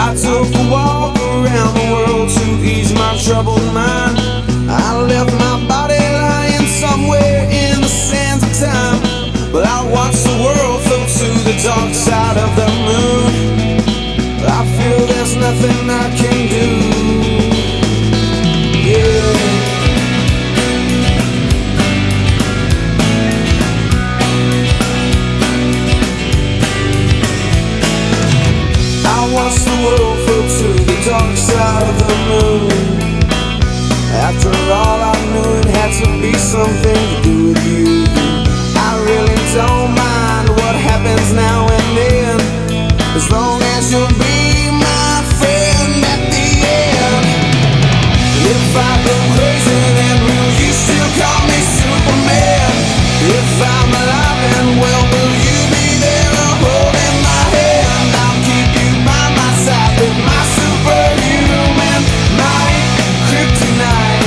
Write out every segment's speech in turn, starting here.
I took a walk around the world to ease my troubled mind. I left my body lying somewhere in the sands of time, but I watched the world float to the dark side of the moon. I feel there's nothing I can do. Yeah. I watched the world float to the dark side of the moon. After all, I knew it had to be something to do with you. I really don't mind what happens now and then, as long as you'll be my friend at the end. And if I go crazy, then will you still call me Superman? If I'm alive and well, will you be there holding my hand? I'll keep you by my side with my superhuman might, Kryptonite.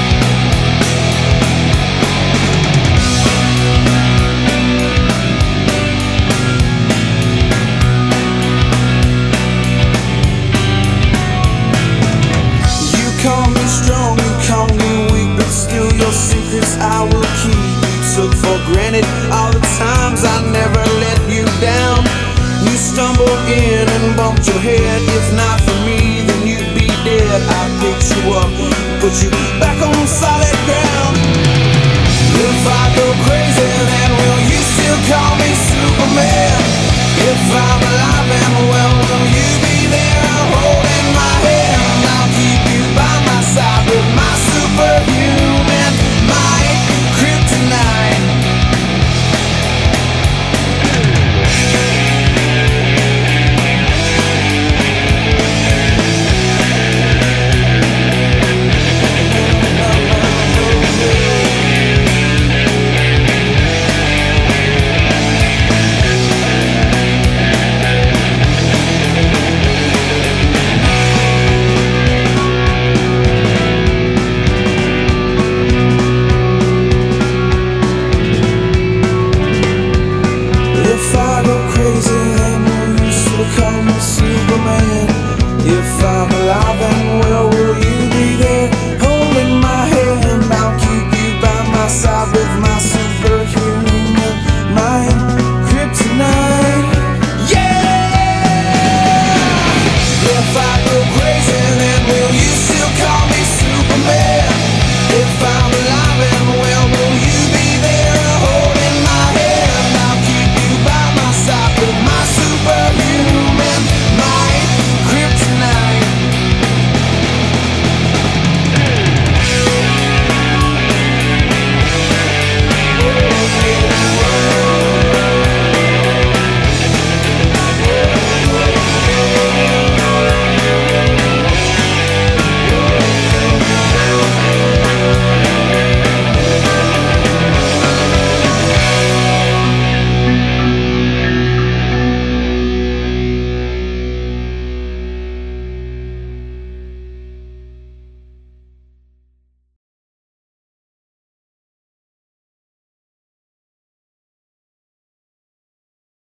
Call me strong, you call me weak, but still your secrets I will keep. You took for granted all the times I never let you down. You stumbled in and bumped your head. If not for me, then you'd be dead. I picked you up, put you back on solid ground. If I go crazy, then will you still